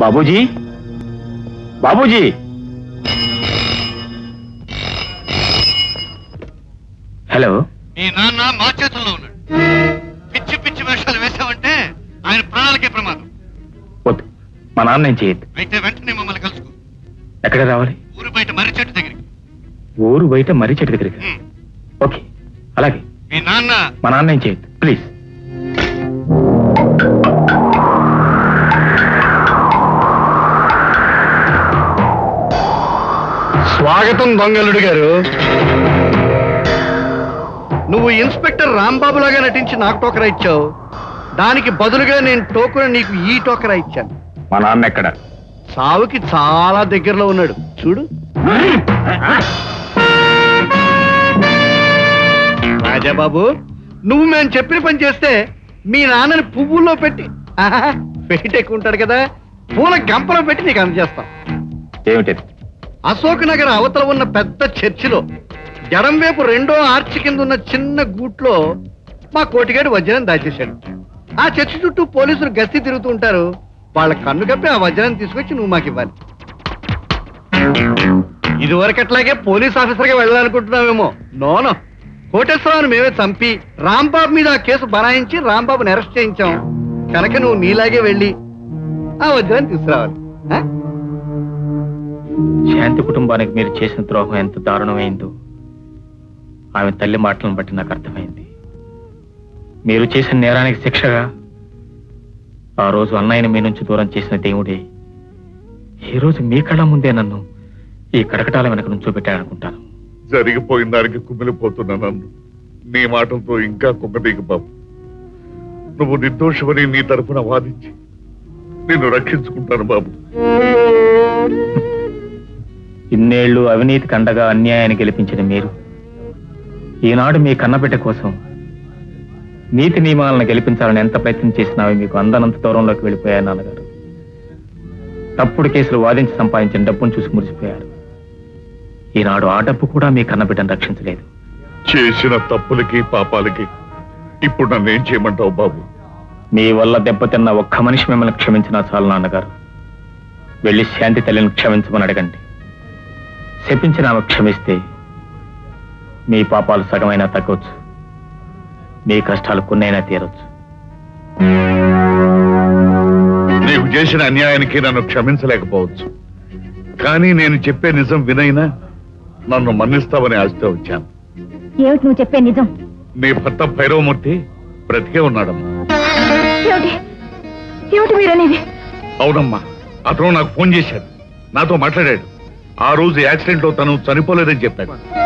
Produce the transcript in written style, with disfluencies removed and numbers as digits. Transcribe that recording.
Babuji, Babuji, hello. మీ నాన్న మా చేతుల్లో ఉన్నాడు. పిచ్చి పిచ్చి వేషాలు వేసావంటే ఆయన ప్రాణాలకే ప్రమాదం. వద్దు, మా నాన్న ఏం చేయొద్దు. అయితే వెంటనే మమ్మల్ని కలుసుకో. ఎక్కడ రావాలి? ఊరు బయట మర్రి చెట్టు దగ్గరికి. ఊరు బయట మర్రి చెట్టు దగ్గరికి? ఓకే, అలాగే. మీ నాన్న మా నాన్న ఏం చేయొద్దు, ప్లీజ్. స్వాగతం దొంగలుడు గారు. నువ్వు ఇన్స్పెక్టర్ రాంబాబు లాగా నటించి నాకు టోకరా ఇచ్చావు. దానికి బదులుగా నేను టోకరా నీకు ఈ టోకరా ఇచ్చాను. మా నాన్న ఎక్కడ? సావుకి చాలా దగ్గరలో ఉన్నాడు, చూడు. రాజాబాబు, నువ్వు మేము చెప్పిన పని చేస్తే మీ నాన్నని పువ్వుల్లో పెట్టి పెట్టి ఎక్కుంటాడు కదా, పూల గంపలో పెట్టి నీకు అందజేస్తాం. ఏమిటి? అశోక్ నగర్ అవతల ఉన్న పెద్ద చర్చిలో ఎడం వైపు రెండో ఆర్చి కింద ఉన్న చిన్న గూట్లో మా కోటిగాడు వజ్రం దాచేశాడు. ఆ చర్చి చుట్టూ పోలీసులు గస్తీ తిరుగుతూ ఉంటారు. వాళ్ళ కన్ను కప్పి ఆ వజ్రాన్ని తీసుకొచ్చి నువ్వు మాకు ఇవ్వాలి. ఇదివరకట్లాగే పోలీస్ ఆఫీసర్గా వెళ్ళాలనుకుంటున్నావేమో. నోనో, కోటేశ్వరరావుని మేమే చంపి రాంబాబు మీద ఆ కేసు బనాయించి రాంబాబుని అరెస్ట్ చేయించాం కనుక నువ్వు నీలాగే వెళ్ళి ఆ వజ్రాన్ని తీసుకురావాలి. శాంతి కుటుంబానికి మీరు చేసిన ద్రోహం ఎంత దారుణమైందో ఆమె తల్లి మాటలను బట్టి నాకు అర్థమైంది. మీరు చేసిన నేరానికి శిక్షగా ఆ రోజు అన్నయ్యని మీ నుంచి దూరం చేసిన దేవుడే ఈ రోజు మీ కళ్ళ ముందే నన్ను ఈ కడకటాల వెనక నుంచోబెట్టాడనుకుంటాను. జరిగిపోయిన దానికి కుమిలిపోతున్నా నన్ను నీ మాటలతో ఇంకా కుమ్మదీకు బాబు. నువ్వు నిర్దోషమని నీ తరఫున వాదించి నిన్ను రక్షించుకుంటాను బాబు. ఇన్నేళ్లు అవినీతి కండగా అన్యాయాన్ని గెలిపించిన మీరు ఈనాడు మీ కన్నబిడ్డ కోసం నీతి నియమాలను గెలిపించాలని ఎంత ప్రయత్నం చేసినా అవి మీకు అందనంత దూరంలోకి వెళ్ళిపోయారు నాన్నగారు. తప్పుడు కేసులు వాదించి సంపాదించిన డబ్బును చూసి మురిసిపోయారు. ఈనాడు ఆ డబ్బు కూడా మీ కన్నబిడ్డను రక్షించలేదు. చేసిన తప్పులకి పాపాలకి ఇప్పుడు నన్ను ఏం చేయమంటావు బాబు? మీ వల్ల దెబ్బతిన్న ఒక్క మనిషి మిమ్మల్ని క్షమించినా చాలు నాన్నగారు. వెళ్ళి శాంతి తల్లిని క్షమించమని అడగండి. శపించిన ఆమె క్షమిస్తే మీ పాపాలు సగమైనా తగ్గవచ్చు, మీ కష్టాలు కొన్నైనా తీరొచ్చు. నీకు చేసిన అన్యాయానికి నన్ను క్షమించలేకపోవచ్చు, కానీ నేను చెప్పే నిజం వినైనా నన్ను మన్నిస్తావని ఆశతో వచ్చాను. ఏమిటి నువ్వు చెప్పే నిజం? నీ భర్త భైరవమూర్తి బ్రతికే ఉన్నాడమ్మా. ఏమిటి మీరనేది? అవునమ్మా, అతను నాకు ఫోన్ చేశాడు, నాతో మాట్లాడాడు. ఆ రోజు యాక్సిడెంట్ లో తను చనిపోలేదని చెప్పాడు.